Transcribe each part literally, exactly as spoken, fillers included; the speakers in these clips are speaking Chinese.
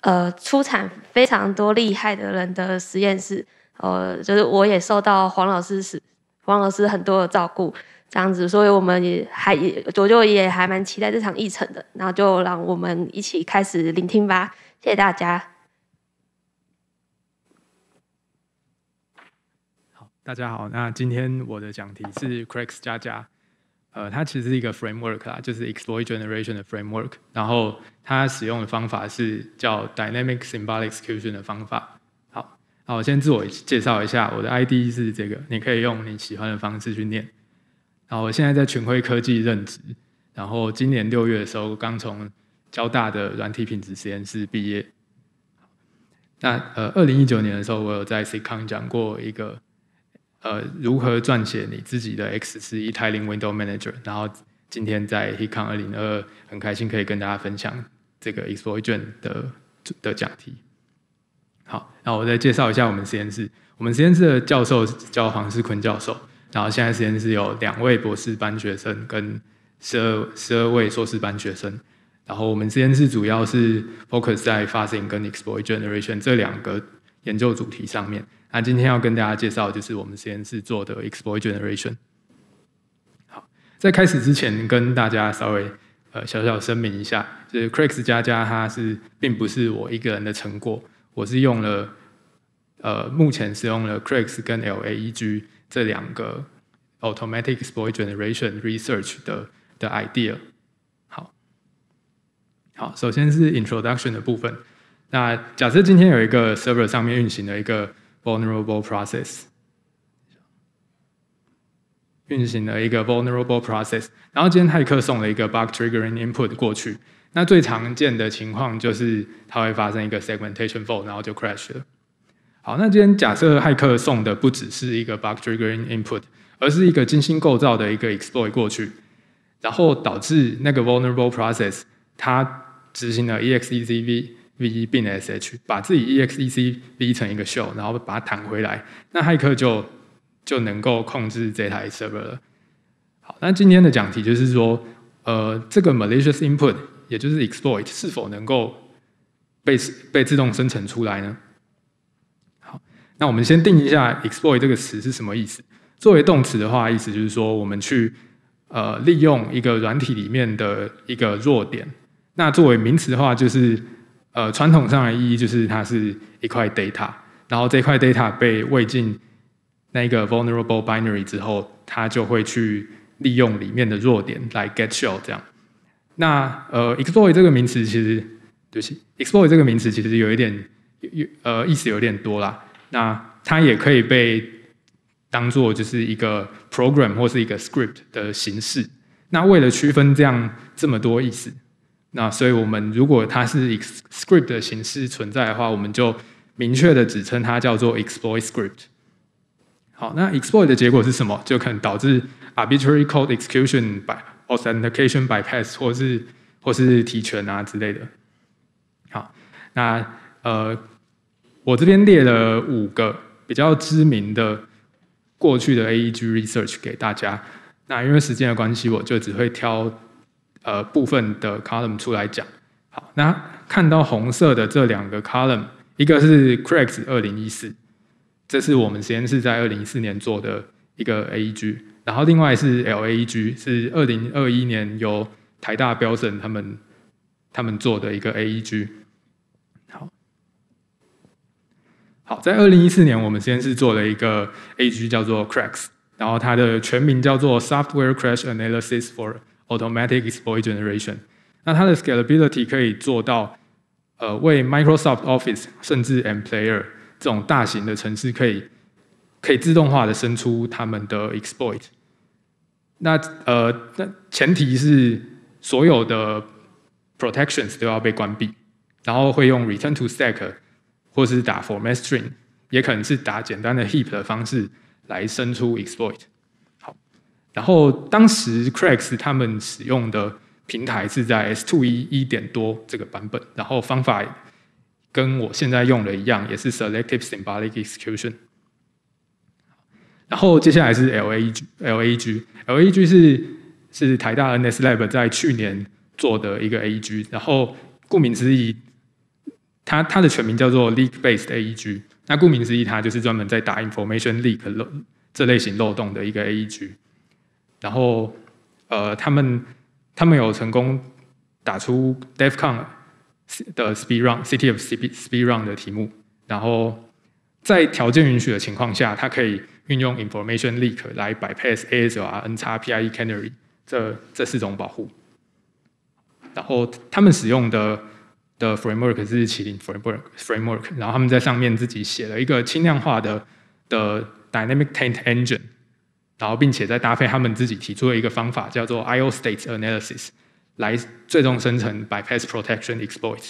呃出产非常多厉害的人的实验室，呃，就是我也受到黄老师是黄老师很多的照顾，这样子，所以我们也还我就也还蛮期待这场议程的，然后就让我们一起开始聆听吧，谢谢大家。 好，大家好，那今天我的讲题是 C R A X 加加。呃，它其实是一个 framework 啦，就是 exploit generation 的 framework， 然后它使用的方法是叫 dynamic symbolic execution 的方法。好，好，我先自我介绍一下，我的 I D 是这个，你可以用你喜欢的方式去念。然后我现在在群晖科技任职，然后今年六月的时候刚从交大的软体品质实验室毕业。那呃，二零一九年的时候，我有在 C C O N 讲过一个。呃，如何撰写你自己的 X 十一 Tiling Window Manager？ 然后今天在 HITCON 二零二二很开心可以跟大家分享这个 exploit 的的讲题。好，那我再介绍一下我们实验室。我们实验室的教授叫黄世坤教授，然后现在实验室有两位博士班学生跟十二十二位硕士班学生。然后我们实验室主要是 focus 在 fuzzing 跟 exploit generation 这两个研究主题上面。那今天要跟大家介绍的就是我们实验室做的 exploit generation。好，在开始之前跟大家稍微呃小小声明一下，就是 C R A X 加加它是并不是我一个人的成果，我是用了呃目前使用了 C R A X 跟 L A E G 这两个 automatic exploit generation research 的的 idea。好，好，首先是 introduction 的部分。那假设今天有一个 server 上面运行了一个vulnerable process， 运行了一个 vulnerable process， 然后今天骇客送了一个 bug triggering input 过去，那最常见的情况就是它会发生一个 segmentation fault， 然后就 crash 了。好，那今天假设骇客送的不只是一个 bug triggering input， 而是一个精心构造的一个 exploit 过去，然后导致那个 vulnerable process 它执行了 execv v 并 sh， 把自己 execv 成一个 shell， 然后把它弹回来，那骇客就就能够控制这台 server 了。好，那今天的讲题就是说，呃，这个 malicious input， 也就是 exploit， 是否能够被被自动生成出来呢？好，那我们先定一下 exploit 这个词是什么意思。作为动词的话，意思就是说，我们去呃利用一个软体里面的一个弱点。那作为名词的话，就是呃，传统上的意义就是它是一块 data， 然后这块 data 被喂进那个 vulnerable binary 之后，它就会去利用里面的弱点来 get shell 这样。那呃 exploit 这个名词其实，对不起 ，exploit 这个名词其实有一点呃意思有点多啦。那它也可以被当做就是一个 program 或是一个 script 的形式。那为了区分这样这么多意思。那所以我们如果它是 script 的形式存在的话，我们就明确的指称它叫做 exploit script。好，那 exploit 的结果是什么？就可能导致 arbitrary code execution by authentication bypass 或是或是提权啊之类的。好，那呃，我这边列了五个比较知名的过去的 A E G research 给大家。那因为时间的关系，我就只会挑呃，部分的 column 出来讲。好，那看到红色的这两个 column， 一个是 C R A X 二零一四，这是我们实验室在二零一四年做的一个 A E G， 然后另外是 L A E G， 是二零二一年由台大标准他们他们做的一个 A E G。好，好，在二零一四年我们实验室做了一个 A E G 叫做 C R A X， 然后它的全名叫做 Software Crash Analysis for Automatic Exploit Generation， 那它的 scalability 可以做到，呃，为 Microsoft Office 甚至 Employer 这种大型的程式可以可以自动化的生出他们的 exploit。那呃，那前提是所有的 protections 都要被关闭，然后会用 return to stack 或是打 format string， 也可能是打简单的 heap 的方式来生出 exploit。然后当时 C R A X 他们使用的平台是在 S 二 一点多这个版本，然后方法跟我现在用的一样，也是 selective symbolic execution。然后接下来是 L A E G，L A E G，L A E G 是是台大 N S Lab 在去年做的一个 A E G， 然后顾名思义， 它它的全名叫做 leak-based A E G。那顾名思义，它就是专门在打 information leak 这类型漏洞的一个 A E G。然后，呃，他们他们有成功打出 D E F CON 的 speed run City of speed run 的题目。然后，在条件允许的情况下，它可以运用 information leak 来 bypass A S L R、N X P I E canary 这这四种保护。然后他们使用的的 framework 是麒麟 framework framework， 然后他们在上面自己写了一个轻量化的的 dynamic taint engine， 然后并且再搭配他们自己提出的一个方法叫做 I O state analysis， 来最终生成 bypass protection exploits。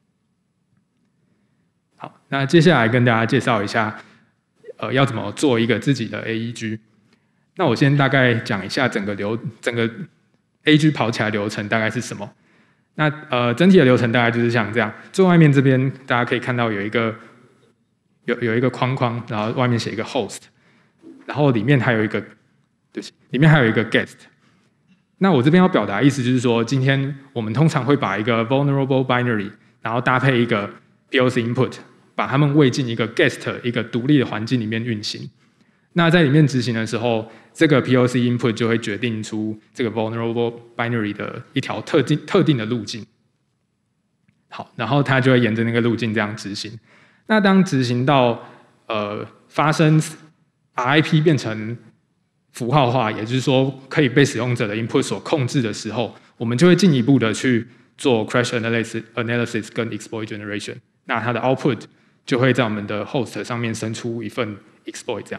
好，那接下来跟大家介绍一下，呃，要怎么做一个自己的 A E G。那我先大概讲一下整个流整个 A E G 跑起来流程大概是什么。那呃，整体的流程大概就是像这样，最外面这边大家可以看到有一个有有一个框框，然后外面写一个 host， 然后里面还有一个，对不起，里面还有一个 guest。那我这边要表达的意思就是说，今天我们通常会把一个 vulnerable binary， 然后搭配一个 P O C input， 把它们喂进一个 guest 一个独立的环境里面运行。那在里面执行的时候，这个 P O C input 就会决定出这个 vulnerable binary 的一条特定特定的路径。好，然后它就会沿着那个路径这样执行。那当执行到呃发生 R I P 变成符号化，也就是说可以被使用者的 input 所控制的时候，我们就会进一步的去做 crash analysis analysis 跟 exploit generation。那它的 output 就会在我们的 host 上面生出一份 exploit 这样。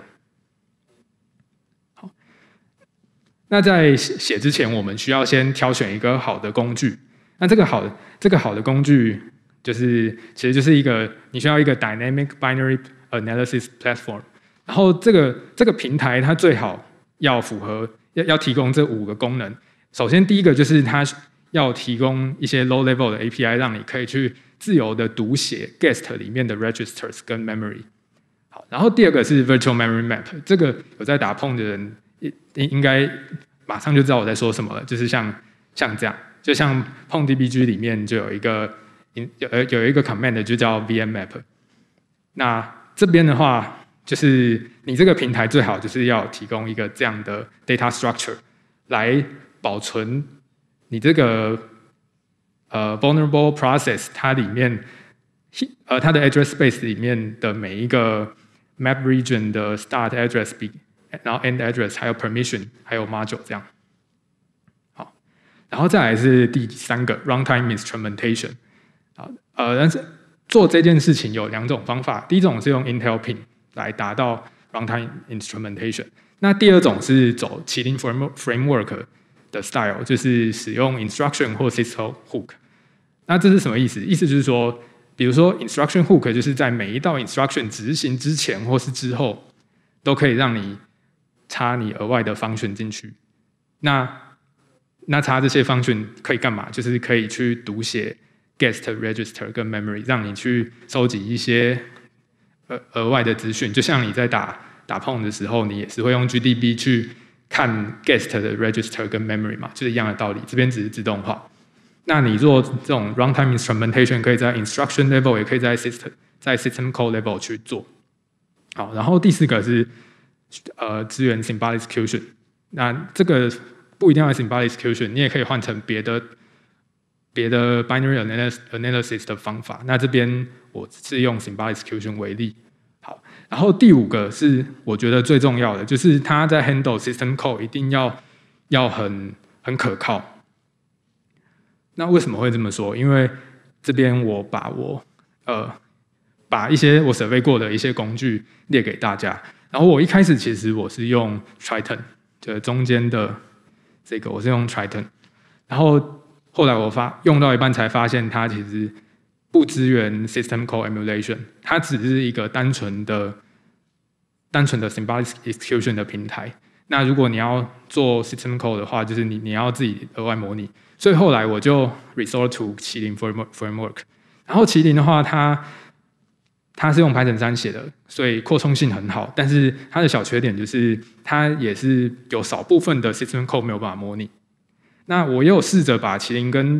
那在写之前，我们需要先挑选一个好的工具。那这个好的这个好的工具，就是其实就是一个你需要一个 dynamic binary analysis platform。然后这个这个平台它最好要符合要要提供这五个功能。首先第一个就是它要提供一些 low level 的 A P I， 让你可以去自由的读写 guest 里面的 registers 跟 memory。好，然后第二个是 virtual memory map， 这个有在打碰的人应该马上就知道我在说什么了，就是像像这样，就像碰 D B G 里面就有一个有有一个 command 就叫 V M map。那这边的话，就是你这个平台最好就是要提供一个这样的 data structure 来保存你这个呃 vulnerable process 它里面呃它的 address space 里面的每一个 map region 的 start address 比然后 end address 还有 permission 还有 module 这样。好，然后再来是第三个 runtime instrumentation。好，呃，但是做这件事情有两种方法，第一种是用 Intel pin 来达到 runtime instrumentation， 那第二种是走麒麟 framework 的 style， 就是使用 instruction 或 system hook。那这是什么意思？意思就是说，比如说 instruction hook 就是在每一道 instruction 执行之前或是之后，都可以让你插你额外的 function 进去。那那插这些 function 可以干嘛？就是可以去读写 guest register 跟 memory， 让你去收集一些额额外的资讯。就像你在打打碰的时候，你也是会用 G D B 去看 guest 的 register 跟 memory 嘛，就是一样的道理。这边只是自动化。那你做这种 runtime instrumentation， 可以在 instruction level， 也可以在 system 在 system call level 去做。好，然后第四个是呃支援 symbolic execution。那这个不一定要 symbolic execution， 你也可以换成别的别的 binary analysis 的方法。那这边我是用 symbolic execution 为例。好，然后第五个是我觉得最重要的，就是它在 handle system call 一定要要很很可靠。那为什么会这么说？因为这边我把我呃把一些我 survey 过的一些工具列给大家。然后我一开始其实我是用 Triton， 就中间的这个我是用 Triton， 然后后来我发用到一半才发现它其实不支援 system call emulation， 它只是一个单纯的单纯的 symbolic execution 的平台。那如果你要做 system call 的话，就是你你要自己额外模拟。所以后来我就 resort to 麒麟 framework。然后麒麟的话，它它是用 Python 三写的，所以扩充性很好。但是它的小缺点就是它也是有少部分的 system code 没有办法模拟。那我也有试着把麒麟跟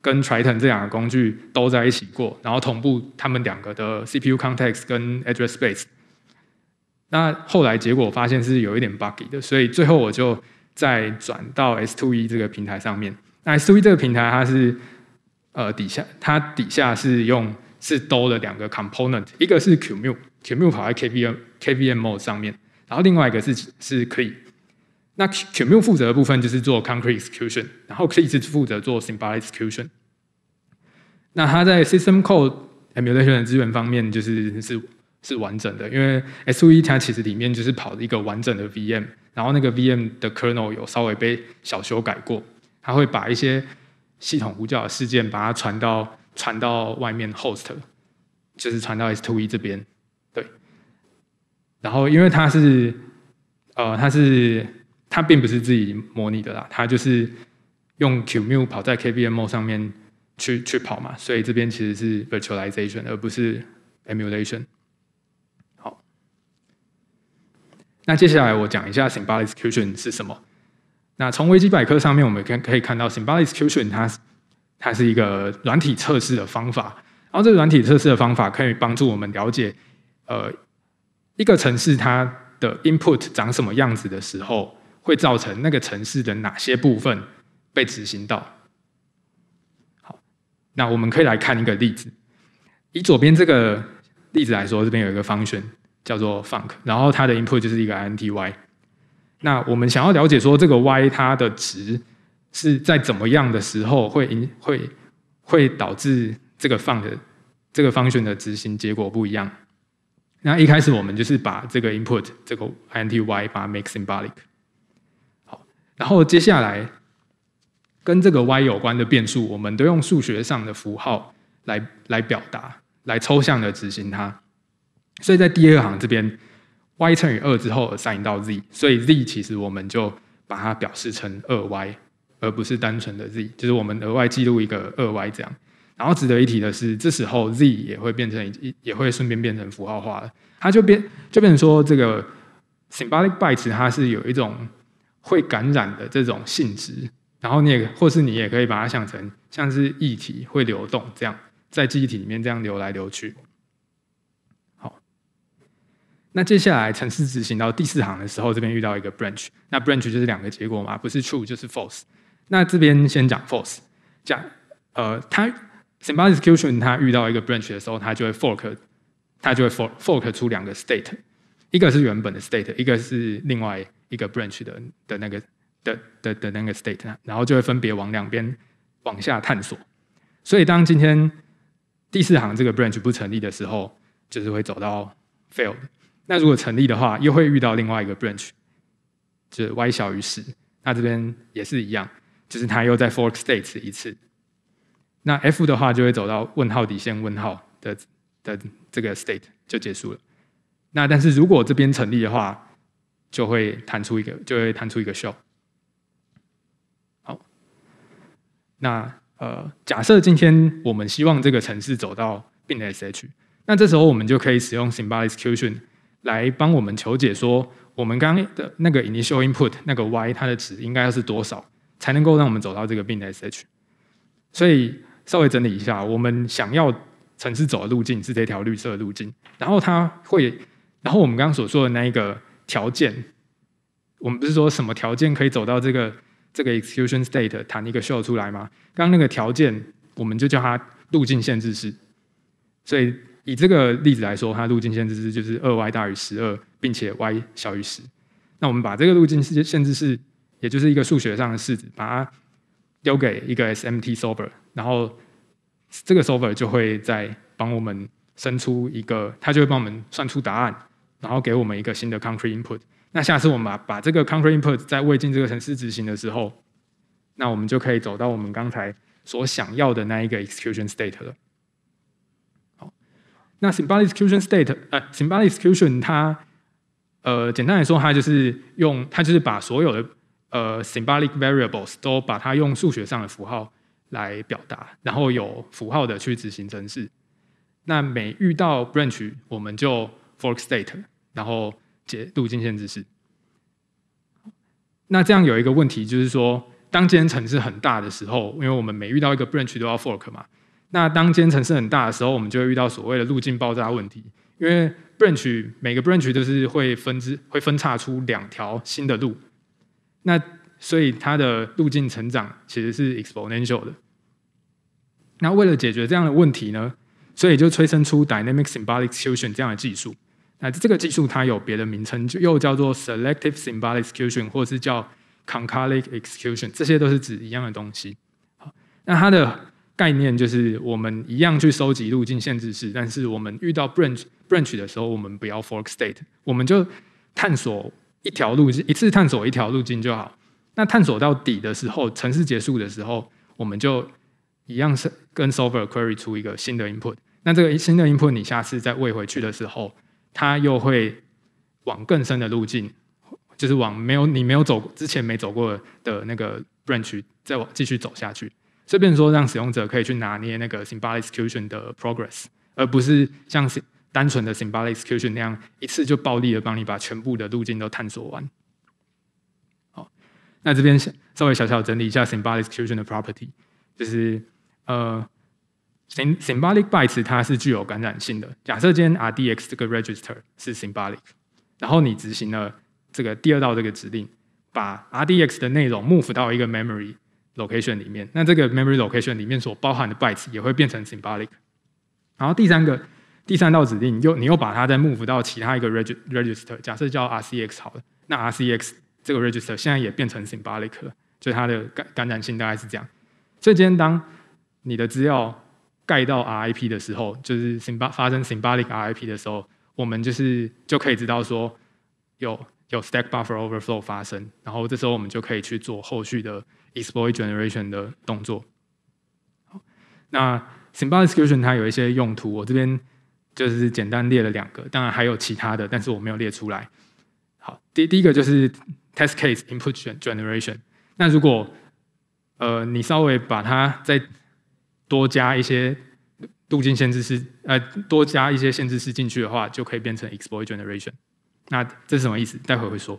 跟 Triton 这两个工具都在一起过，然后同步他们两个的 C P U context 跟 address space。那后来结果发现是有一点 buggy 的，所以最后我就再转到 S 二 E 这个平台上面。那 S 二 E 这个平台它是呃底下它底下是用是兜了两个 component， 一个是 Qemu，Qemu 跑在 K V M K V M mode 上面，然后另外一个是是 C L I。那 Qemu 负责的部分就是做 concrete execution， 然后 C L I 是负责做 symbolic execution。那它在 system code emulation 的资源方面就是是是完整的，因为 S 二 E 它其实里面就是跑一个完整的 V M， 然后那个 V M 的 kernel 有稍微被小修改过，它会把一些系统呼叫的事件把它传到传到外面 host， 就是传到 S 二 E 这边，对。然后因为它是呃它是它并不是自己模拟的啦，它就是用 Qemu 跑在 K V M mode 上面去去跑嘛，所以这边其实是 virtualization 而不是 emulation。好，那接下来我讲一下 symbolic execution 是什么。那从维基百科上面我们可以看到 symbolic execution 它它是一个软体测试的方法，然后这个软体测试的方法可以帮助我们了解呃一个程式它的 input 长什么样子的时候，会造成那个程式的哪些部分被执行到。好，那我们可以来看一个例子。以左边这个例子来说，这边有一个 function 叫做 func， 然后它的 input 就是一个 inty。那我们想要了解说这个 y 它的值是在怎么样的时候会影会会导致这个 func 的这个 function 的执行结果不一样。那一开始我们就是把这个 input 这个 inty 把它 make symbolic。好，然后接下来跟这个 y 有关的变数，我们都用数学上的符号来来表达，来抽象的执行它。所以在第二行这边 y 乘以二之后 assign 到 z， 所以 z 其实我们就把它表示成 二 y， 而不是单纯的 z， 就是我们额外记录一个 二 y 这样。然后值得一提的是，这时候 z 也会变成也会顺便变成符号化了，它就变就变成说这个 symbolic bytes 它是有一种会感染的这种性质，然后你也或是你也可以把它想成像是液体会流动这样，在记忆体里面这样流来流去。好，那接下来程式执行到第四行的时候，这边遇到一个 branch， 那 branch 就是两个结果嘛，不是 true 就是 false。那这边先讲 false， 讲呃它Symbolic execution 它遇到一个 branch 的时候，它就会 fork， 它就会 fork, fork 出两个 state， 一个是原本的 state， 一个是另外一个 branch 的的那个的的的那个 state， 然后就会分别往两边往下探索。所以当今天第四行这个 branch 不成立的时候，就是会走到 failed。那如果成立的话，又会遇到另外一个 branch， 就是 y 小于十。那这边也是一样，就是它又在 fork state 一次。那 F 的话就会走到问号底线问号 的, 的这个 state 就结束了。那但是如果这边成立的话，就会弹出一个就会弹出一个 show。好，那呃假设今天我们希望这个程式走到 bin sh， 那这时候我们就可以使用 symbolic execution 来帮我们求解说，我们刚刚的那个 initial input 那个 y 它的值应该要是多少，才能够让我们走到这个 bin sh。所以稍微整理一下，我们想要程式走的路径是这条绿色的路径，然后它会，然后我们刚刚所说的那一个条件，我们不是说什么条件可以走到这个这个 execution state 弹一个 show 出来吗？刚刚那个条件我们就叫它路径限制式。所以以这个例子来说，它路径限制式就是 二 y 大于十二，并且 y 小于十。那我们把这个路径限制式，也就是一个数学上的式子，把它丢给一个 S M T solver， 然后这个 solver 就会再帮我们生出一个，它就会帮我们算出答案，然后给我们一个新的 concrete input。那下次我们把把这个 concrete input 在喂进这个程式执行的时候，那我们就可以走到我们刚才所想要的那一个 execution state 了。好，那 symbolic execution state， 呃 symbolic execution 它呃简单来说，它就是用它就是把所有的呃 symbolic variables 都把它用数学上的符号来表达，然后有符号的去执行程式。那每遇到 branch 我们就 fork state， 然后解路径限制式。那这样有一个问题就是说， 当间程式很大的时候，因为我们每遇到一个 branch 都要 fork 嘛，那当间程式很大的时候，我们就会遇到所谓的路径爆炸问题，因为 branch 每个 branch 都是会分支会分叉出两条新的路，那所以它的路径成长其实是 exponential 的。那为了解决这样的问题呢，所以就催生出 dynamic symbolic execution 这样的技术。那这个技术它有别的名称，又叫做 selective symbolic execution， 或是叫 concolic execution， 这些都是指一样的东西。好，那它的概念就是我们一样去收集路径限制式，但是我们遇到 branch branch 的时候，我们不要 fork state， 我们就探索一条路径，一次探索一条路径就好。那探索到底的时候，程式结束的时候，我们就一样是跟 solver query 出一个新的 input。那这个新的 input 你下次再喂回去的时候，它又会往更深的路径，就是往没有你没有走之前没走过的那个 branch 再往继续走下去。所以变成说让使用者可以去拿捏那个 symbolic execution 的 progress， 而不是像单纯的 symbolic execution 那样一次就暴力的帮你把全部的路径都探索完。好，那这边稍微小小整理一下 symbolic execution 的 property， 就是呃 symbolic bytes 它是具有感染性的。假设今天 R D X 这个 register 是 symbolic， 然后你执行了这个第二道这个指令，把 R D X 的内容 move 到一个 memory location 里面，那这个 memory location 里面所包含的 bytes 也会变成 symbolic。然后第三个第三道指令，又你又把它再 move 到其他一个 register， 假设叫 R C X 好了，那 R C X 这个 register 现在也变成 symbolic 了，就它的感染性大概是这样。所以今天当你的资料盖到 R I P 的时候，就是 发生 symbolic R I P 的时候，我们就是就可以知道说有有 stack buffer overflow 发生，然后这时候我们就可以去做后续的 exploit generation 的动作。好，那 symbolic execution 它有一些用途，我这边就是简单列了两个，当然还有其他的，但是我没有列出来。好，第第一个就是 test case input generation。那如果呃你稍微把它再多加一些路径限制式，呃，多加一些限制式进去的话，就可以变成 exploit generation。那这是什么意思？待会会说。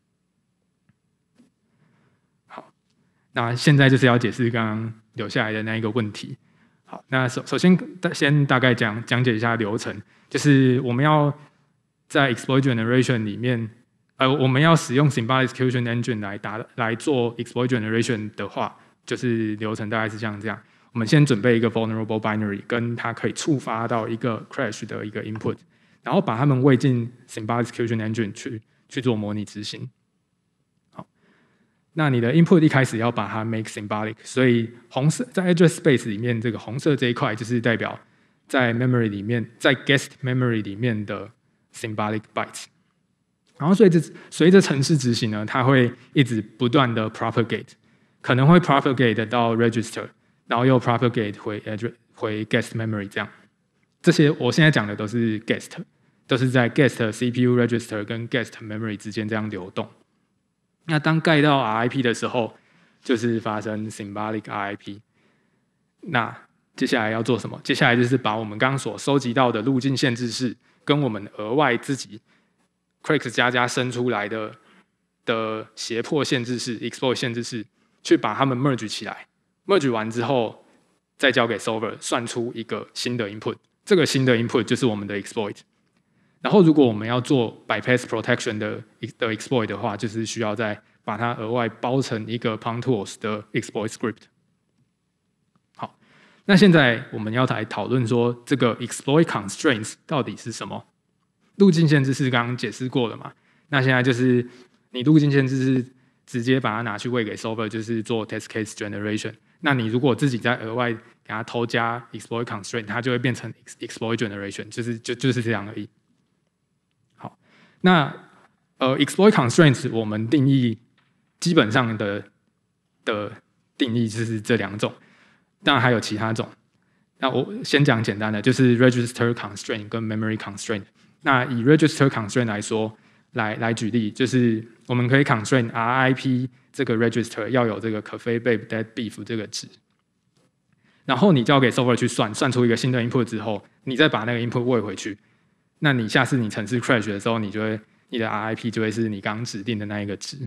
好，那现在就是要解释刚刚留下来的那一个问题。好，那首首先先大概讲讲解一下流程，就是我们要在 exploit generation 里面，呃，我们要使用 symbolic execution engine 来打来做 exploit generation 的话，就是流程大概是像这样。我们先准备一个 vulnerable binary， 跟它可以触发到一个 crash 的一个 input， 然后把它们喂进 symbolic execution engine 去去做模拟执行。好，那你的 input 一开始要把它 make symbolic， 所以红色在 address space 里面，这个红色这一块就是代表在 memory 里面，在 guest memory 里面的 symbolic bytes。然后随着随着程式执行呢，它会一直不断的 propagate， 可能会 propagate 到 register。然后又 propagate 回回 guest memory 这样，这些我现在讲的都是 guest， 都是在 guest C P U register 跟 guest memory 之间这样流动。那当盖到 R I P 的时候，就是发生 symbolic R I P。那接下来要做什么？接下来就是把我们刚刚所收集到的路径限制式，跟我们额外自己 C R A X 加加生出来的的胁迫限制式 exploit 限制式，去把它们 merge 起来。merge 完之后，再交给 solver 算出一个新的 input， 这个新的 input 就是我们的 exploit。然后如果我们要做 bypass protection 的的 exploit 的话，就是需要再把它额外包成一个 puntools 的 exploit script。好，那现在我们要来讨论说这个 exploit constraints 到底是什么？路径限制是刚刚解释过了嘛？那现在就是你路径限制是直接把它拿去喂给 solver， 就是做 test case generation。那你如果自己再额外给它偷加 exploit constraint， 它就会变成 exploit generation， 就是就就是这样而已。好，那呃 exploit constraints 我们定义基本上的的定义就是这两种，当然还有其他种。那我先讲简单的，就是 register constraint 跟 memory constraint。那以 register constraint 来说，来来举例，就是我们可以 constraint R I P 这个 register 要有这个 cafe babe dead beef 这个值，然后你交给 solver 去算，算出一个新的 input 之后，你再把那个 input 喂回去，那你下次你程式 crash 的时候，你就会你的 R I P 就会是你刚刚指定的那一个值。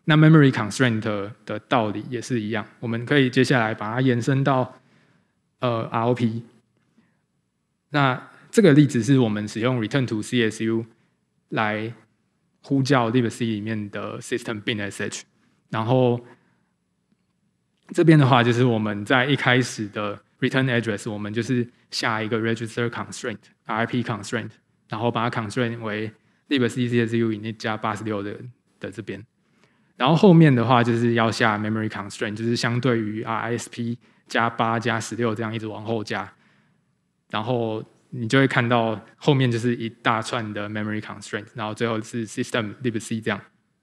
那 memory constraint 的, 的道理也是一样，我们可以接下来把它延伸到呃 R O P。那这个例子是我们使用 return to C S U 来呼叫 libc 里面的 system bin sh， 然后这边的话就是我们在一开始的 return address， 我们就是下一个 register constraint R I P constraint， 然后把它 constraint 为 libc C S U init 加八十六 的, 的这边。然后后面的话就是要下 memory constraint， 就是相对于 R I S P 加八加十六这样一直往后加，然后你就会看到后面就是一大串的 memory constraint， 然后最后是 system libc 这样。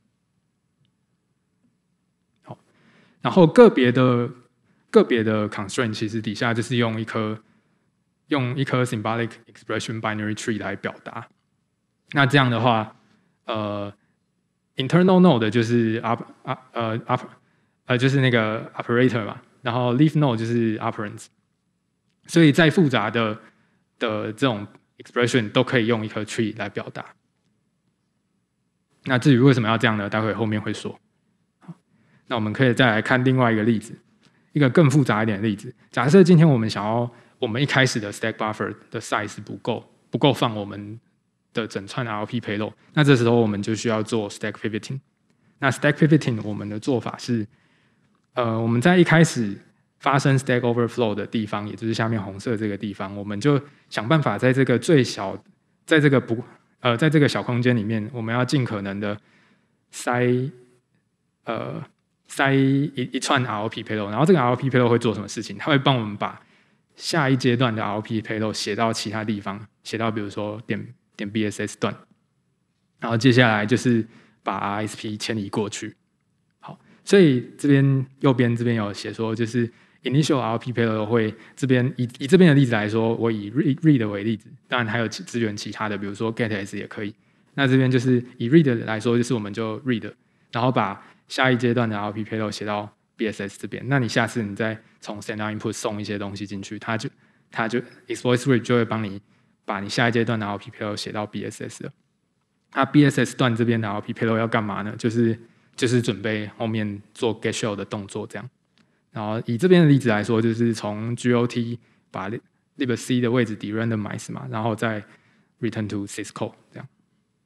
好，然后个别的个别的 constraint 其实底下就是用一颗用一颗 symbolic expression binary tree 来表达。那这样的话，呃。internal node 就是 up, up, 呃 up, 呃就是那个 operator 嘛，然后 leaf node 就是 operands， 所以再复杂的的这种 expression 都可以用一颗 tree 来表达。那至于为什么要这样呢？待会后面会说。好，那我们可以再来看另外一个例子，一个更复杂一点的例子。假设今天我们想要我们一开始的 stack buffer 的 size 不够，不够放我们的整串 R O P payload， 那这时候我们就需要做 stack pivoting。那 stack pivoting 我们的做法是，呃，我们在一开始发生 stack overflow 的地方，也就是下面红色这个地方，我们就想办法在这个最小，在这个不呃，在这个小空间里面，我们要尽可能的塞呃塞一一串 R O P payload， 然后这个 R O P payload 会做什么事情？它会帮我们把下一阶段的 R O P payload 写到其他地方，写到比如说点。点 B S S 段，然后接下来就是把 R I S P 迁移过去。好，所以这边右边这边有写说，就是 initial R O P payload 会这边以以这边的例子来说，我以 read, read 为例子，当然还有支援其他的，比如说 getS 也可以。那这边就是以 read 来说，就是我们就 read， 然后把下一阶段的 R O P payload 写到 B S S 这边。那你下次你再从 standard input 送一些东西进去，它就它就 exploit script 就会帮你。把你下一阶段的 R O P payload 写到 B S S 了。那 B S S 段这边的 R O P payload 要干嘛呢？就是就是准备后面做 get shell 的动作这样。然后以这边的例子来说，就是从 G O T 把 libc 的位置 de-randomize 嘛，然后再 return to syscall 这样。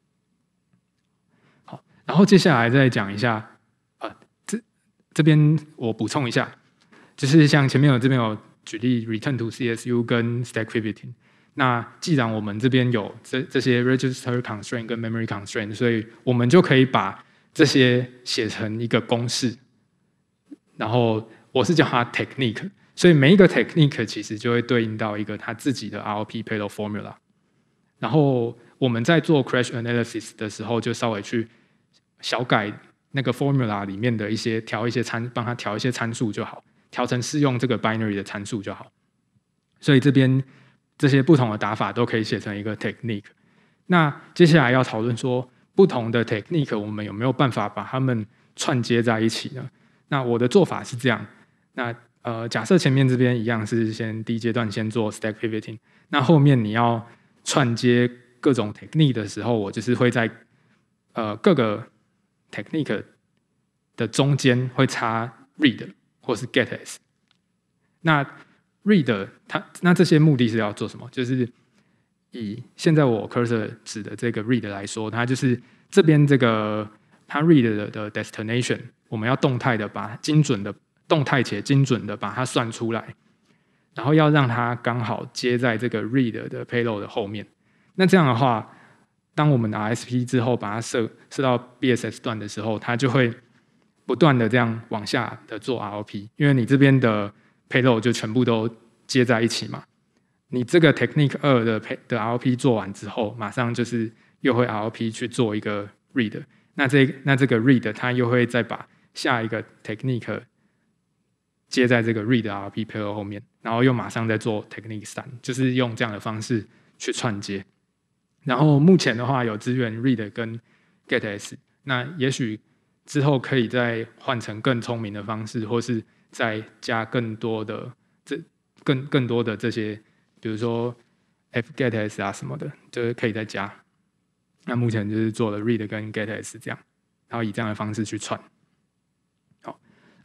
好，然后接下来再讲一下，呃，这这边我补充一下，就是像前面有这边有举例 return to C S U 跟 stack pivoting。那既然我们这边有 这, 这些 register constraint 跟 memory constraint， 所以我们就可以把这些写成一个公式，然后我是叫它 technique， 所以每一个 technique 其实就会对应到一个它自己的 R O P payload formula。然后我们在做 crash analysis 的时候，就稍微去小改那个 formula 里面的一些调一些参，帮它调一些参数就好，调成适用这个 binary 的参数就好。所以这边。这些不同的打法都可以写成一个 technique。那接下来要讨论说，不同的 technique 我们有没有办法把它们串接在一起呢？那我的做法是这样。那呃，假设前面这边一样是先第一阶段先做 stack pivoting， 那后面你要串接各种 technique 的时候，我就是会在呃各个 technique 的中间会插 read 或是 getS。那read 它那这些目的是要做什么？就是以现在我 cursor 指的这个 read 来说，它就是这边这个它 read 的, 的 destination， 我们要动态的把精准的动态且精准的把它算出来，然后要让它刚好接在这个 read 的 payload 的后面。那这样的话，当我们 R S P 之后把它设设到 B S S 段的时候，它就会不断的这样往下的做 R O P， 因为你这边的payload 就全部都接在一起嘛，你这个 technique 二 的, 的 R O P 做完之后，马上就是又会 R O P 去做一个 read， 那 这, 那这个 read 它又会再把下一个 technique 接在这个 read 的 R O P payload 后面，然后又马上再做 technique 三，就是用这样的方式去串接。然后目前的话有支援 read 跟 getS， 那也许之后可以再换成更聪明的方式，或是再加更多的这更更多的这些，比如说 fgetS 啊什么的，就是可以再加。那目前就是做了 read 跟 getS 这样，然后以这样的方式去串。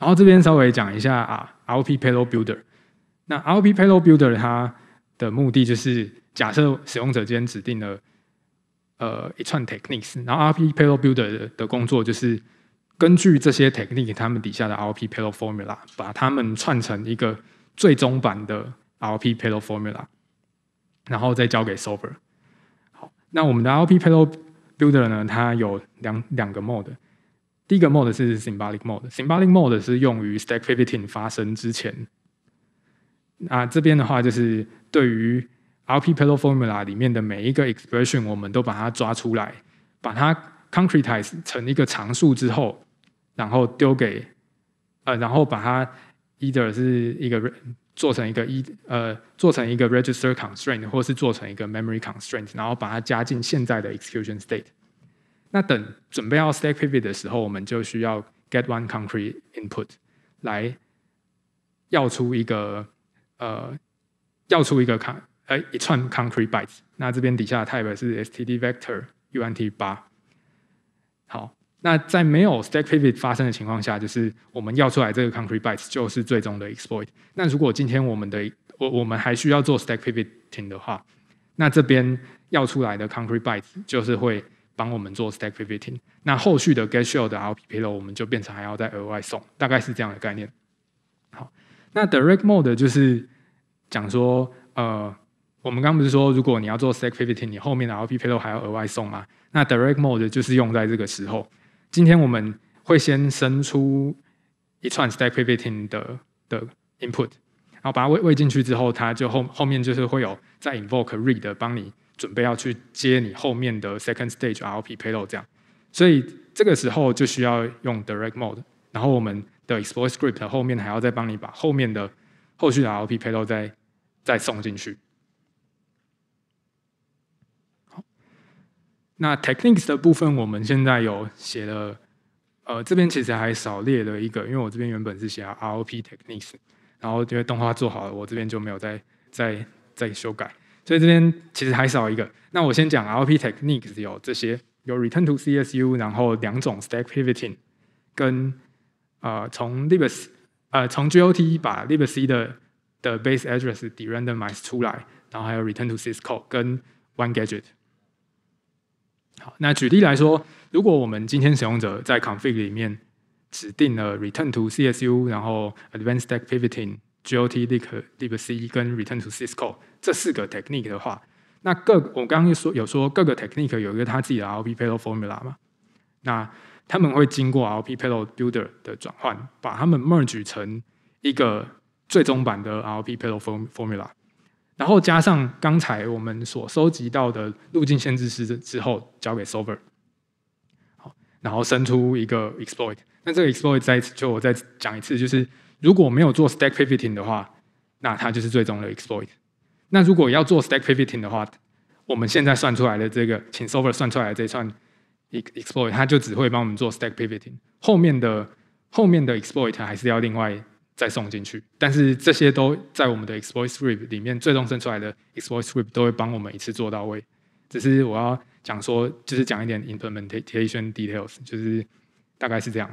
然后这边稍微讲一下啊 R O P Payload Builder。那 R O P Payload Builder 它的目的就是假设使用者间指定了呃一串 techniques， 然后 R O P Payload Builder 的, 的工作就是根据这些 technique 它们底下的 R O P Payload Formula， 把它们串成一个最终版的 R O P Payload Formula， 然后再交给 solver。好，那我们的 R O P Payload Builder 呢，它有两两个 mode。第一个 mode 是 Symbolic mode，Symbolic mode 是用于 stack pivoting 发生之前。那这边的话就是对于 R O P Payload Formula 里面的每一个 expression， 我们都把它抓出来，把它 concretize 成一个常数之后，然后丢给呃，然后把它 either 是一个做成一个一呃做成一个 register constraint， 或是做成一个 memory constraint， 然后把它加进现在的 execution state。那等准备要 stack pivot 的时候，我们就需要 get one concrete input 来要出一个呃要出一个呃一串 concrete bytes。那这边底下的 type 是 std vector unt 八。好，那在没有 stack pivot 发生的情况下，就是我们要出来这个 concrete bytes 就是最终的 exploit。那如果今天我们的我我们还需要做 stack pivoting 的话，那这边要出来的 concrete bytes 就是会帮我们做 stack pivoting， 那后续的 get shell 的 R O P payload 我们就变成还要再额外送，大概是这样的概念。好，那 direct mode 就是讲说，呃，我们刚刚不是说，如果你要做 stack pivoting， 你后面的 R O P payload 还要额外送吗？那 direct mode 就是用在这个时候。今天我们会先生出一串 stack pivoting 的的 input， 然后把它喂喂进去之后，它就后后面就是会有再 invoke read 帮你准备要去接你后面的 second stage R O P payload 这样，所以这个时候就需要用 direct mode， 然后我们的 exploit script 后面还要再帮你把后面的后续的 R O P payload 再再送进去。好，那 techniques 的部分我们现在有写了，呃，这边其实还少列了一个，因为我这边原本是写 R O P techniques， 然后因为动画做好了，我这边就没有再再再修改。所以这边其实还少一个。那我先讲 R O P techniques 有这些，有 return to C S U， 然后两种 stack pivoting， 跟呃从 libc 呃从 G O T 把 libc 的的 base address de-randomize 出来，然后还有 return to syscall 跟 one gadget。好，那举例来说，如果我们今天使用者在 config 里面指定了 return to C S U， 然后 advanced stack pivoting。G O T libc 跟 return to syscall 这四个 technique 的话，那各我刚刚说有说各个 technique 有一个它自己的 R O P payload formula 嘛，那他们会经过 R O P payload builder 的转换，把它们 merge 成一个最终版的 R O P payload formula， 然后加上刚才我们所收集到的路径限制式之后交给 solver， 好，然后生出一个 exploit。那这个 exploit 再就我再讲一次，就是如果没有做 stack pivoting 的话，那它就是最终的 exploit。那如果要做 stack pivoting 的话，我们现在算出来的这个，请 solver 算出来的这串 exploit， 它就只会帮我们做 stack pivoting， 后面的后面的 exploit 还是要另外再送进去。但是这些都在我们的 exploit script 里面，最终生出来的 exploit script 都会帮我们一次做到位。只是我要讲说，就是讲一点 implementation details， 就是大概是这样。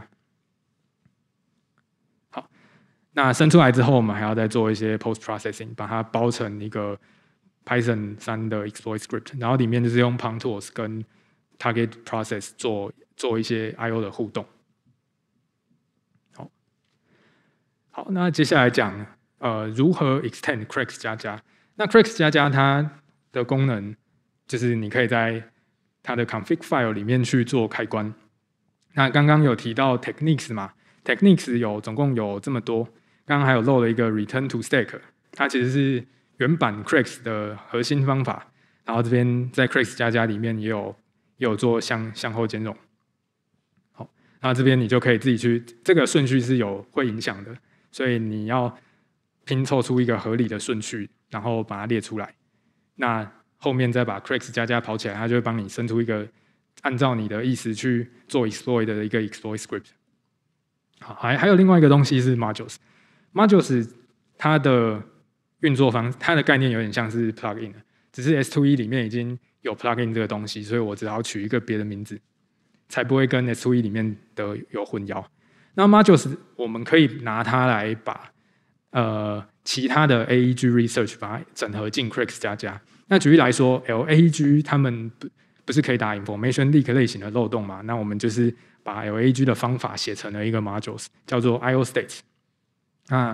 那生出来之后，我们还要再做一些 post processing， 把它包成一个 Python 三的 exploit script， 然后里面就是用 contours 跟 target process 做做一些 I O 的互动。好，好，那接下来讲呃如何 extend C R A X 加加。那 C R A X 加加它的功能就是你可以在它的 config file 里面去做开关。那刚刚有提到 techniques 嘛 ，techniques 有总共有这么多。刚刚还有漏了一个 return to stack， 它其实是原版 C R A X 的核心方法，然后这边在 C R A X 加加里面也有也有做向向后兼容。好，然后这边你就可以自己去，这个顺序是有会影响的，所以你要拼凑出一个合理的顺序，然后把它列出来。那后面再把 C R A X 加加跑起来，它就会帮你生出一个按照你的意思去做 exploit 的一个 exploit script。好，还还有另外一个东西是 modules。modules 它的运作方，它的概念有点像是 plugin， 只是 S 二 E 里面已经有 plugin 这个东西，所以我只好取一个别的名字，才不会跟 S 二 E 里面的有混淆。 那 modules 我们可以拿它来把呃其他的 A E G research 把它整合进 C R A X 加加。那举例来说 ，L A E G 他们不不是可以打 information leak 类型的漏洞嘛？那我们就是把 L A E G 的方法写成了一个 modules， 叫做 I O state。那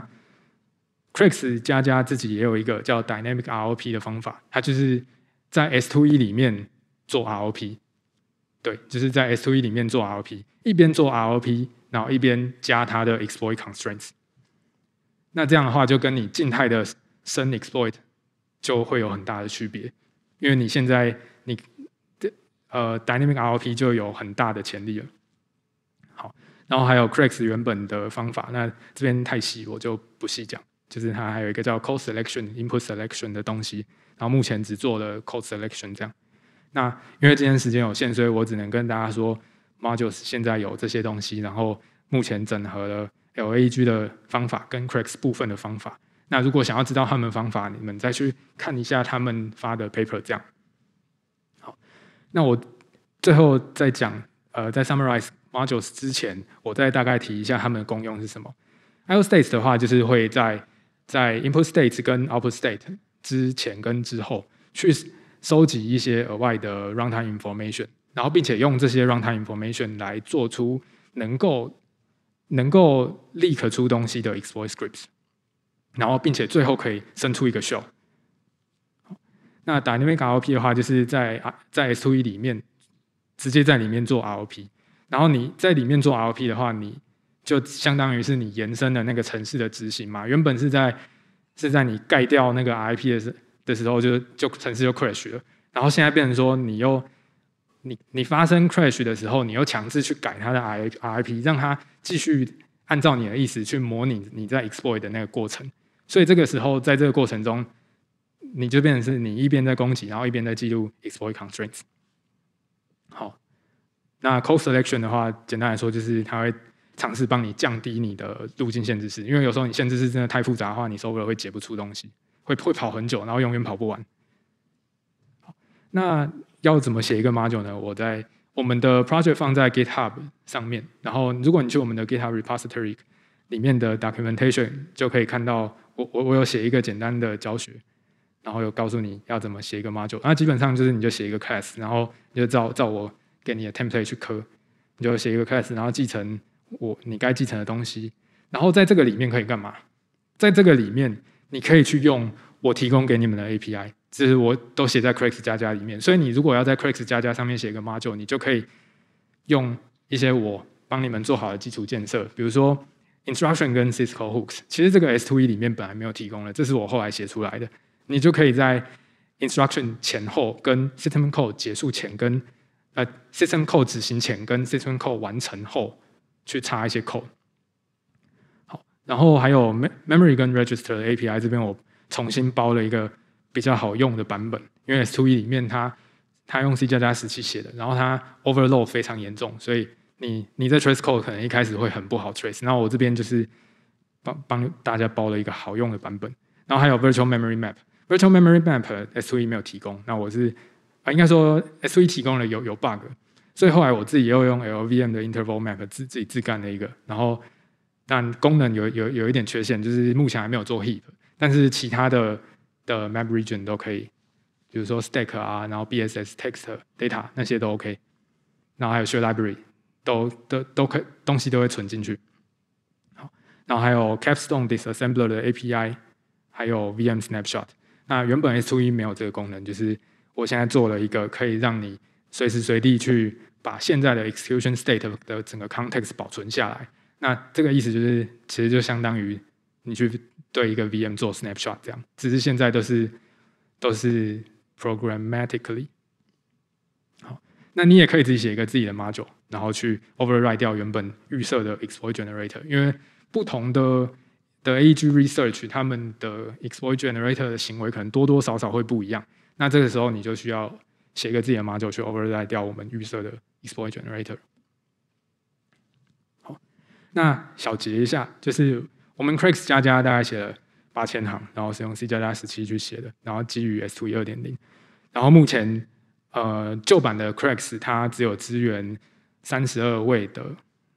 C R A X 加加自己也有一个叫 dynamic R O P 的方法，它就是在 S 二 E 里面做 R O P， 对，就是在 S 二 E 里面做 R O P， 一边做 R O P， 然后一边加它的 exploit constraints。那这样的话，就跟你静态的生 exploit 就会有很大的区别，因为你现在你呃 dynamic R O P 就有很大的潜力了。好，然后还有 C R A X 原本的方法，那这边太细我就不细讲，就是它还有一个叫 code selection、input selection 的东西，然后目前只做了 code selection 这样。那因为今天时间有限，所以我只能跟大家说 modules 现在有这些东西，然后目前整合了 L A E G 的方法跟 C R A X 部分的方法。那如果想要知道他们方法，你们再去看一下他们发的 paper 这样。好，那我最后再讲，呃，在 summarize modules 之前，我再大概提一下它们的功用是什么。I O states 的话，就是会在在 input state 跟 output state 之前跟之后去收集一些额外的 runtime information， 然后并且用这些 runtime information 来做出能够能够 leak 出东西的 exploit scripts， 然后并且最后可以生出一个 shell。那 dynamic R O P 的话，就是在在 S 二 E 里面直接在里面做 R O P， 然后你在里面做 R O P 的话，你就相当于是你延伸的那个程式的执行嘛。原本是在是在你盖掉那个 R I P 的时的时候就，就程式就 crash 了，然后现在变成说你又你你发生 crash 的时候，你又强制去改它的 R I P， 让它继续按照你的意思去模拟你在 exploit 的那个过程。所以这个时候，在这个过程中，你就变成是你一边在攻击，然后一边在记录 exploit constraints。好，那 code selection 的话，简单来说就是它会尝试帮你降低你的路径限制式，因为有时候你限制式真的太复杂的话，你 solver 会解不出东西，会会跑很久，然后永远跑不完。好，那要怎么写一个 module 呢？我在我们的 project 放在 GitHub 上面，然后如果你去我们的 GitHub repository 里面的 documentation 就可以看到我我我有写一个简单的教学，然后有告诉你要怎么写一个 module。那基本上就是你就写一个 class， 然后你就照照我给你的 template 去刻，你就写一个 class， 然后继承我你该继承的东西。然后在这个里面可以干嘛？在这个里面你可以去用我提供给你们的 A P I， 这是我都写在 C R A X 加加里面。所以你如果要在 C R A X 加加上面写一个 module， 你就可以用一些我帮你们做好的基础建设，比如说 instruction 跟 syscall hooks， 其实这个 S 二 E 里面本来没有提供的，这是我后来写出来的。你就可以在 instruction 前后跟 system call 结束前跟呃 system call 执行前跟 system call 完成后去插一些 code。好，然后还有 memory 跟 register 的 A P I 这边我重新包了一个比较好用的版本，因为 S 二 E 里面它它用 C 加加十七写的，然后它 overload 非常严重，所以你你在 trace code 可能一开始会很不好 trace。然后我这边就是帮帮大家包了一个好用的版本。然后还有 virtual memory map。Virtual memory map S 二 E 没有提供，那我是啊，应该说 S 二 E 提供了有有 bug， 所以后来我自己又用 L V M 的 interval map 自自己自干了一个，然后但功能有有有一点缺陷，就是目前还没有做 heap， 但是其他的的 map region 都可以，比如说 stack 啊，然后 B S S text data 那些都 OK， 然后还有 share library 都都都可以东西都会存进去。好，然后还有 capstone disassembler 的 A P I， 还有 V M snapshot。那原本 S 二 E 没有这个功能，就是我现在做了一个可以让你随时随地去把现在的 execution state 的整个 context 保存下来。那这个意思就是，其实就相当于你去对一个 V M 做 snapshot 这样，只是现在都是都是 programmatically。好，那你也可以自己写一个自己的 module， 然后去 override 掉原本预设的 exploit generator， 因为不同的的 A E G research 他们的 exploit generator 的行为可能多多少少会不一样，那这个时候你就需要写一个自己的 module 去 override 掉我们预设的 exploit generator。 好，那小结一下，就是我们 C R A X 加加大概写了八千行，然后是用 C 加加十七去写的，然后基于 S 二 E 二点零， 然后目前呃旧版的 C R A X 它只有支援三十二位的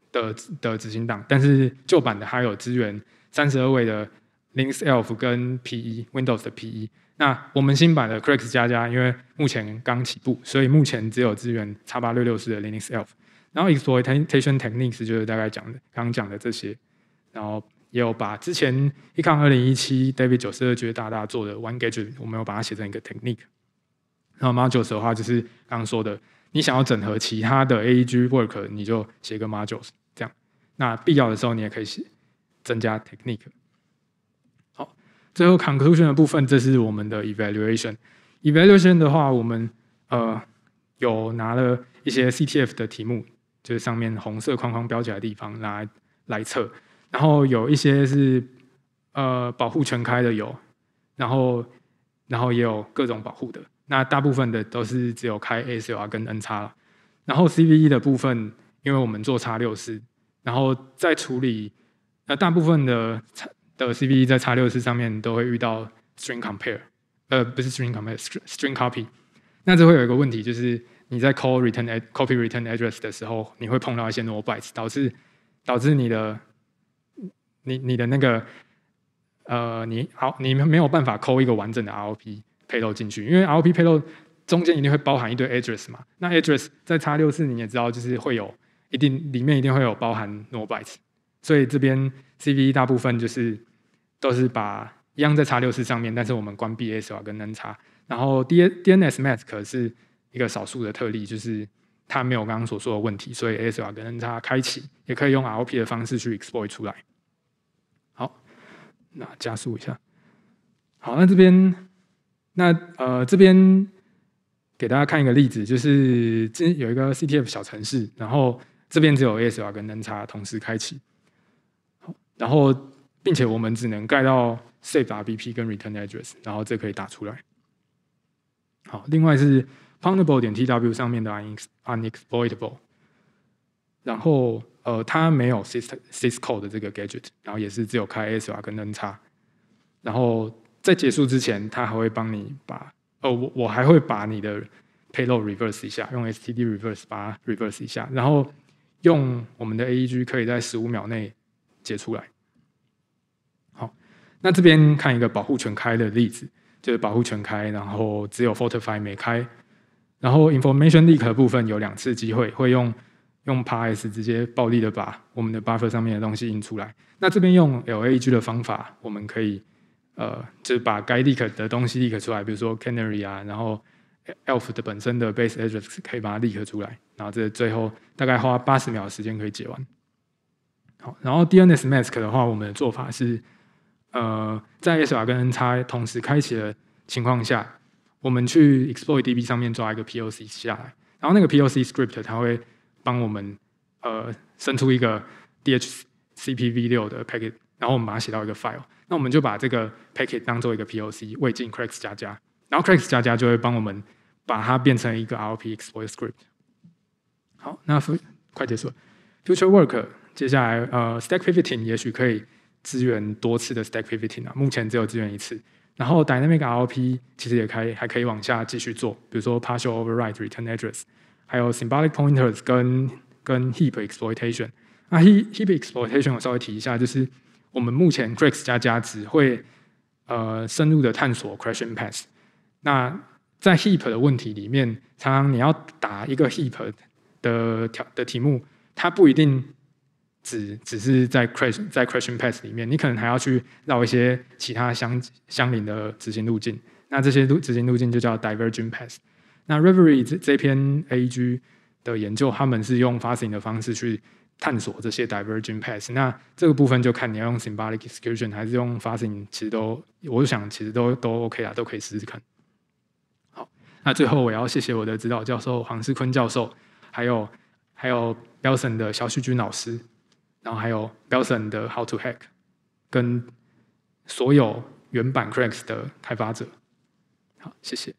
的的执行档，但是旧版的它有支援三十二位的 Linux E L F 跟 P E Windows 的 P E。那我们新版的 C R A X 加加，因为目前刚起步，所以目前只有支援 X 八六六四的 Linux E L F。然后 exploitation techniques 就是大概讲的刚刚讲的这些，然后也有把之前 HITCON 二零一七 David 九十二觉得大大做的 One Gadget， 我们有把它写成一个 technique。然后 modules 的话就是刚刚说的，你想要整合其他的 A E G work， 你就写个 modules 这样。那必要的时候你也可以写增加 technique。好，最后 conclusion 的部分，这是我们的 evaluation。evaluation 的话，我们呃有拿了一些 C T F 的题目，就是上面红色框框标起来的地方来来测，然后有一些是呃保护全开的有，然后然后也有各种保护的。那大部分的都是只有开 A S L R 跟 N X 啦。然后 C V E 的部分，因为我们做 X 六十四，然后在处理呃大部分的的 C V E 在 X 六十四上面都会遇到 string compare， 呃不是 string compare string copy。那这会有一个问题，就是你在 call return copy return address 的时候，你会碰到一些 null bytes， 导致导致你的你你的那个呃你好你没有办法 call 一个完整的 R O P payload 进去，因为 R O P payload 中间一定会包含一堆 address 嘛。那 address 在 X 六十四你也知道，就是会有一定里面一定会有包含 null bytes， 所以这边 C V E 大部分就是都是把一样在 X 六十四上面，但是我们关闭 A S L R 跟 N X。然后 D N S mask 是一个少数的特例，就是它没有刚刚所说的问题，所以 A S L R 跟 N X 开启，也可以用 R O P 的方式去 exploit 出来。好，那加速一下。好，那这边那呃这边给大家看一个例子，就是有一个 C T F 小程式，然后这边只有 A S L R 跟 N X 同时开启，然后并且我们只能盖到 save R B P 跟 return address， 然后这可以打出来。好，另外是 Foundable 点 T W 上面的 unexploitable， 然后呃它没有 syscall 的这个 gadget， 然后也是只有开 A S L R 跟 N X， 然后在结束之前，它还会帮你把哦我我还会把你的 payload reverse 一下，用 S T D reverse 把它 reverse 一下，然后用我们的 A E G 可以在十五秒内解出来。好，那这边看一个保护全开的例子。就是保护全开，然后只有 fortify 没开，然后 information leak 的部分有两次机会会用用 parse 直接暴力的把我们的 buffer 上面的东西印出来。那这边用 L A G 的方法，我们可以呃就是把该 leak 的东西 leak 出来，比如说 canary 啊，然后 E L F 的本身的 base address 可以把它 leak 出来，然后这最后大概花八十秒的时间可以解完。好，然后 D N S mask 的话，我们的做法是。呃，在 A S L R 跟 N X 同时开启的情况下，我们去 exploit D B 上面抓一个 P O C 下来，然后那个 P O C script 它会帮我们呃生出一个 D H C P V 六 的 packet， 然后我们把它写到一个 file， 那我们就把这个 packet 当做一个 P O C 喂进 C R A X 加加，然后 C R A X 加加就会帮我们把它变成一个 R O P exploit script。好，那快结束了。Future work 接下来呃 stack pivoting 也许可以。支援多次的 stack pivoting 啊，目前只有支援一次。然后 dynamic R O P 其实也可以还可以往下继续做，比如说 partial override return address， 还有 symbolic pointers 跟跟 heap exploitation。那 heap heap exploitation 我稍微提一下，就是我们目前 C R A X 加加只会呃深入的探索 crashing path。那在 heap 的问题里面，常常你要打一个 heap 的条的题目，它不一定。只只是在 crash 在 crashing path 里面，你可能还要去绕一些其他相相邻的执行路径。那这些路执行路径就叫 divergent path。那 Reverie 这这篇 A E G 的研究，他们是用 fuzzing 的方式去探索这些 divergent path。那这个部分就看你要用 symbolic execution 还是用 fuzzing， 其实都我想其实都都 OK 啦，都可以试试看。好，那最后我要谢谢我的指导教授黄世坤教授，还有还有 Belson 的肖旭君老师。然后还有 Belson 的 How to Hack， 跟所有原版 C R A X 的开发者。好，谢谢。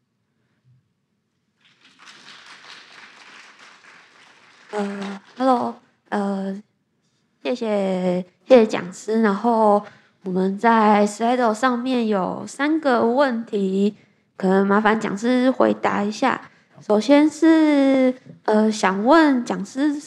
呃 ，Hello， 呃，谢谢谢谢讲师。然后我们在 Slido 上面有三个问题，可能麻烦讲师回答一下。首先是呃，想问讲师。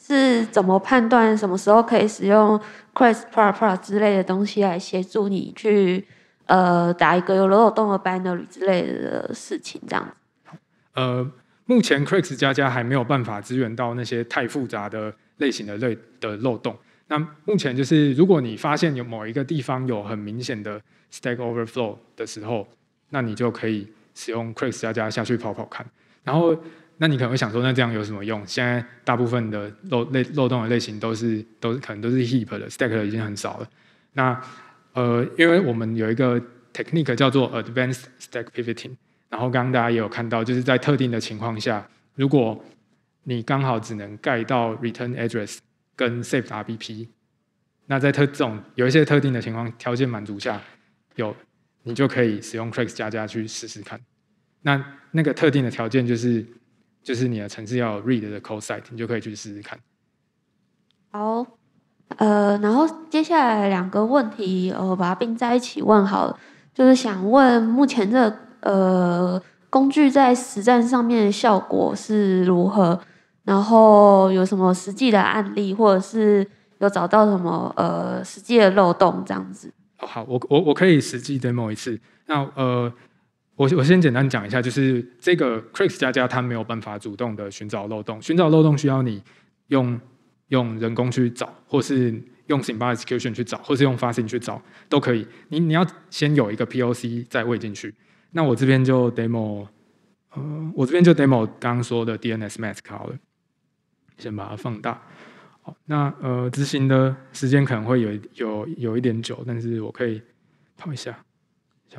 是怎么判断什么时候可以使用 CRAX、PoC 之类的东西来协助你去呃打一个有漏洞的 binary 之类的事情，这样子？ 呃，目前 CRAX 加加还没有办法支援到那些太复杂的类型的类的漏洞。那目前就是，如果你发现有某一个地方有很明显的 stack overflow 的时候，那你就可以使用 CRAX 加加下去跑跑看。然后，那你可能会想说，那这样有什么用？现在大部分的漏类漏洞的类型都是都可能都是 heap 的 ，stack 的已经很少了。那呃，因为我们有一个 technique 叫做 advanced stack pivoting。然后刚刚大家也有看到，就是在特定的情况下，如果你刚好只能盖到 return address 跟 saved R B P， 那在特这种有一些特定的情况条件满足下，有你就可以使用 CRAX 加加去试试看。那那个特定的条件就是就是你的程式要有 read 的 code site， 你就可以去试试看。 好，呃，然后接下来两个问题，我把它并在一起问好了，就是想问目前这个呃工具在实战上面的效果是如何？然后有什么实际的案例，或者是有找到什么呃实际的漏洞这样子？ 哦，好，我我我可以实际 demo 一次。那呃，我我先简单讲一下，就是这个 CRAX 加加它没有办法主动的寻找漏洞，寻找漏洞需要你用用人工去找，或是用 Symbolic execution 去找，或是用 fuzzing 去找都可以。你你要先有一个 P O C 再喂进去。那我这边就 demo， 呃，我这边就 demo 刚刚说的 D N S mask 好了，先把它放大。好，那呃执行的时间可能会有有有一点久，但是我可以跑一下。好，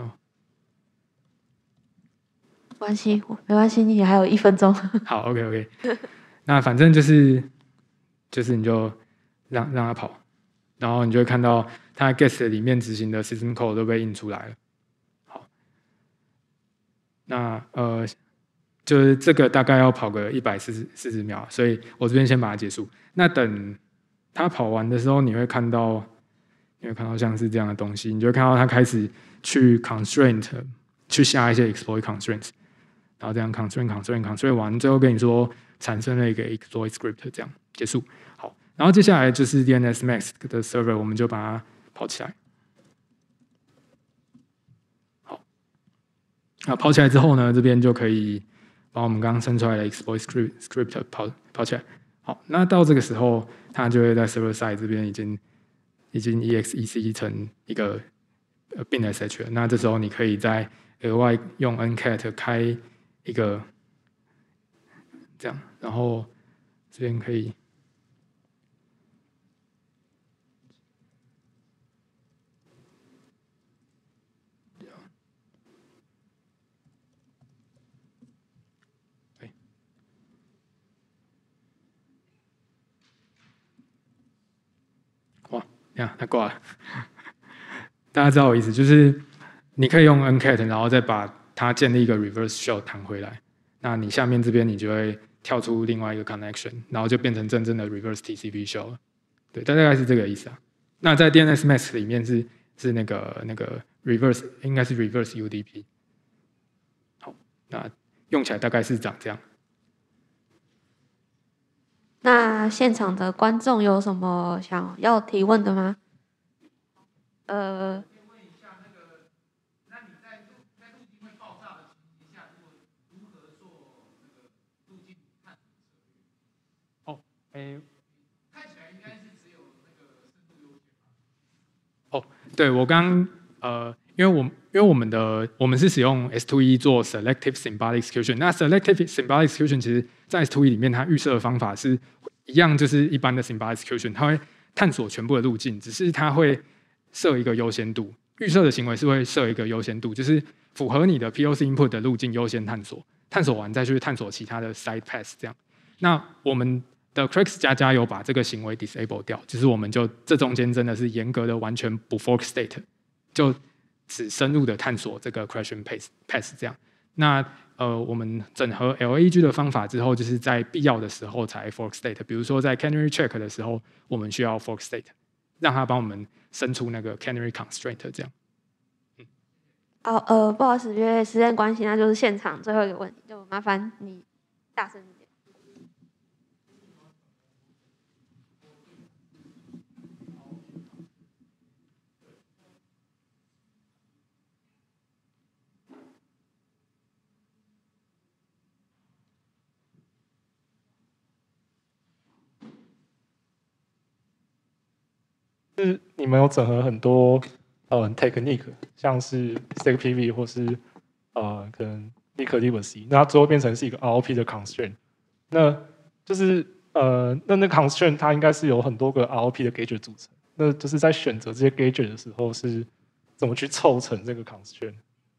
没关系，没关系，你还有一分钟。 好 ，OK OK， 那反正就是就是你就让让它跑，然后你就会看到它 guest 里面执行的 system code 都被印出来了。好，那呃就是这个大概要跑个一百四十秒，所以我这边先把它结束。那等它跑完的时候，你会看到你会看到像是这样的东西，你就会看到它开始去 constraint 去下一些 exploit constraints。然后这样 constraint constraint constraint 完，最后跟你说产生了一个 exploit script， 这样结束。好，然后接下来就是 D N S mask 的 server， 我们就把它跑起来。好，那跑起来之后呢，这边就可以把我们刚刚生出来的 exploit script script 跑跑起来。好，那到这个时候，它就会在 server side 这边已经已经 exec 成一个呃 bin sh 了。那这时候你可以再额外用 ncat 开一个这样，然后这边可以这样，对，哇，这样它挂了，大家知道我意思，就是你可以用 ncat， 然后再把它建立一个 reverse shell 弹回来。那你下面这边你就会跳出另外一个 connection， 然后就变成真正的 reverse T C P shell 了。对，大概是这个意思啊。那在 D N S mask 里面是是那个那个 reverse， 应该是 reverse U D P。好，那用起来大概是长这样。 那现场的观众有什么想要提问的吗？呃。欸、看起来应该是只有那个深度优先吧。哦，对，我刚呃，因为我因为我们的我们是使用 S 二 E 做 selective symbolic execution， 那 selective symbolic execution 其实在 S 二 E 里面它预设的方法是一样，就是一般的 symbolic execution， 它会探索全部的路径，只是它会设一个优先度，预设的行为是会设一个优先度，就是符合你的 P O C input 的路径优先探索，探索完再去探索其他的 side path 这样。那我们的 CRAX 加加有把这个行为 disable 掉，就是我们就这中间真的是严格的完全不 fork state， 就只深入的探索这个 question path path 这样。那呃，我们整合 L A G 的方法之后，就是在必要的时候才 fork state， 比如说在 canary check 的时候，我们需要 fork state， 让它帮我们生出那个 canary constraint 这样。嗯、哦，呃，不好意思，因为时间关系，那就是现场最后一个问题，就麻烦你大声一点。 是你们有整合很多呃 technique， 像是 stack P V 或是呃可能 liquid libc， 那它最后变成是一个 R O P 的 constraint。那就是呃那那 constraint 它应该是有很多个 R O P 的 gadget 组成。那就是在选择这些 gadget 的时候，是怎么去凑成这个 constraint？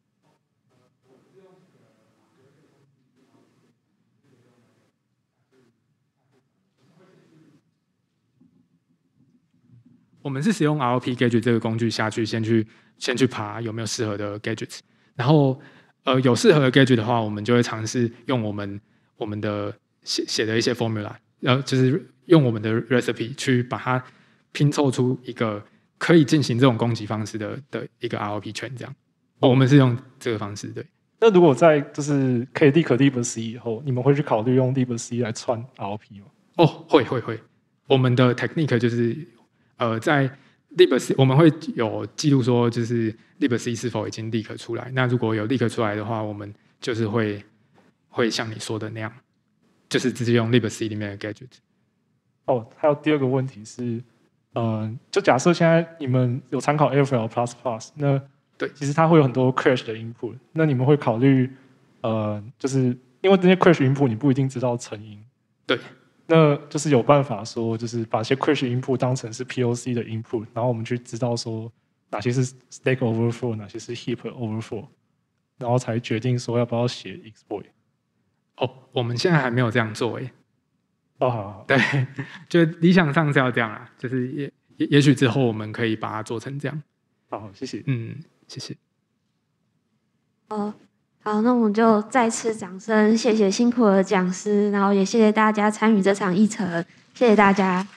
我们是使用 R O P gadget 这个工具下去，先去先去爬有没有适合的 gadgets， 然后呃有适合的 gadget 的话，我们就会尝试用我们我们的写写的一些 formula， 然后就是用我们的 recipe 去把它拼凑出一个可以进行这种攻击方式的的一个 R O P 圈，这样。我们是用这个方式，对。 那如果在就是可以 liquid libc 以后，你们会去考虑用 libc 来串 R O P 吗？ 哦，会会会。我们的 technique 就是。呃，在 libc 我们会有记录说，就是 libc 是否已经立刻出来。那如果有立刻出来的话，我们就是会会像你说的那样，就是直接用 libc 里面的 gadget。 哦，还有第二个问题是，呃，就假设现在你们有参考 F L plus plus， 那对， 其实它会有很多 crash 的 input， 那你们会考虑，呃，就是因为这些 crash input 你不一定知道成因。 对。 那就是有办法说，就是把一些 crash input 当成是 P O C 的 input， 然后我们去知道说哪些是 stack overflow， 哪些是 heap overflow， 然后才决定说要不要写 exploit。 哦，我们现在还没有这样做诶。 哦，好好。 对，就理想上是要这样啦，就是也也也许之后我们可以把它做成这样。 好，谢谢。 嗯，谢谢。 哦。好，那我们就再次掌声，谢谢辛苦的讲师，然后也谢谢大家参与这场议程，谢谢大家。